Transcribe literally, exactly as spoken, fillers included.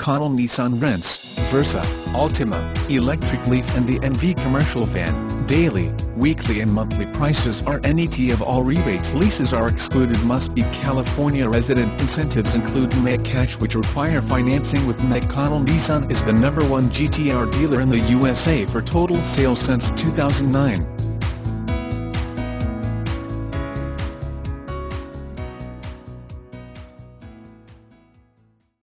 Connell Nissan Rents, Versa, Altima, Electric Leaf and the M V Commercial Van. Daily, weekly and monthly prices are net of all rebates. Leases are excluded. Must be California resident. Incentives include N M A C cash, which require financing with N M A C. Connell Nissan is the number one G T R dealer in the U S A for total sales since two thousand nine.